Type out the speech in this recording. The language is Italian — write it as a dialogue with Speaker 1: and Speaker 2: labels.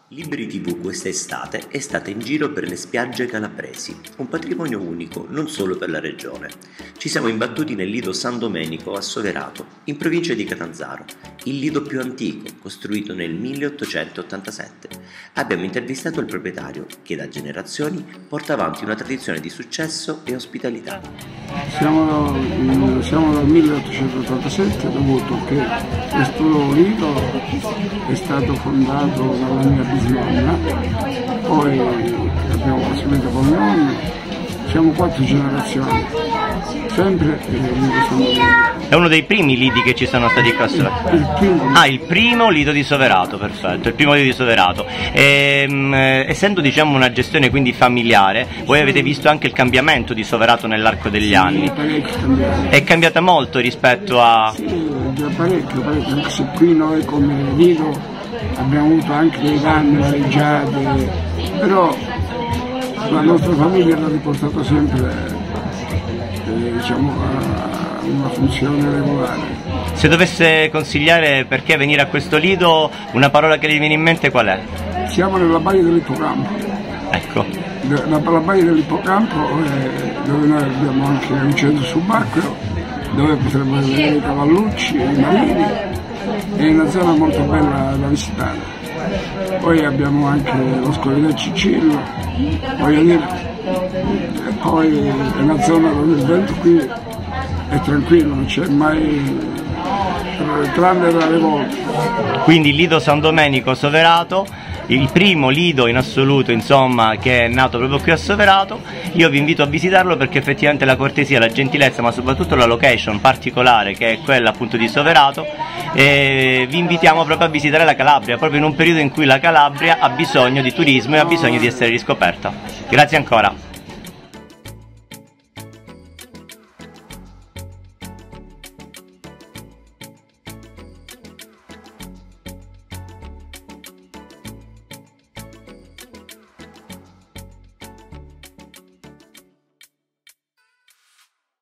Speaker 1: Liberi TV quest'estate è stata in giro per le spiagge calabresi, un patrimonio unico non solo per la regione. Ci siamo imbattuti nel lido San Domenico a Soverato, in provincia di Catanzaro, il lido più antico, costruito nel 1887. Abbiamo intervistato il proprietario, che da generazioni porta avanti una tradizione di successo e ospitalità.
Speaker 2: Siamo dal 1887, dovuto che questo lido è stato fondato dalla mia bisnonna, poi abbiamo proseguito con mio nonno, siamo 4 generazioni, sempre il lido San Domenico.
Speaker 3: È uno dei primi lidi che ci sono stati qua a Soverato. Il primo lido di Soverato, perfetto, il primo lido di Soverato. Essendo diciamo una gestione quindi familiare, voi avete visto anche il cambiamento di Soverato nell'arco degli anni. È cambiata molto rispetto a...
Speaker 2: Sì, parecchio, anche se qui noi come lido abbiamo avuto anche dei danni, vareggiate, però la nostra famiglia l'ha riportato sempre diciamo, a una funzione regolare. Se
Speaker 3: dovesse consigliare perché venire a questo lido, una parola che gli viene in mente qual è?
Speaker 2: Siamo nella baia dell'Ippocampo.
Speaker 3: Ecco.
Speaker 2: La baia dell'Ippocampo dove noi abbiamo anche un centro subacqueo, dove potremo vedere i cavallucci, i marini, è una zona molto bella da visitare. Poi abbiamo anche lo scoglio del Cicillo, voglio dire, e poi è una zona dove il vento qui è tranquillo, non c'è mai, tranne rare volte.
Speaker 3: Quindi Lido San Domenico Soverato, il primo lido in assoluto insomma che è nato proprio qui a Soverato. Io vi invito a visitarlo perché effettivamente la cortesia, la gentilezza, ma soprattutto la location particolare che è quella appunto di Soverato, e vi invitiamo proprio a visitare la Calabria, proprio in un periodo in cui la Calabria ha bisogno di turismo e ha bisogno di essere riscoperta. Grazie ancora.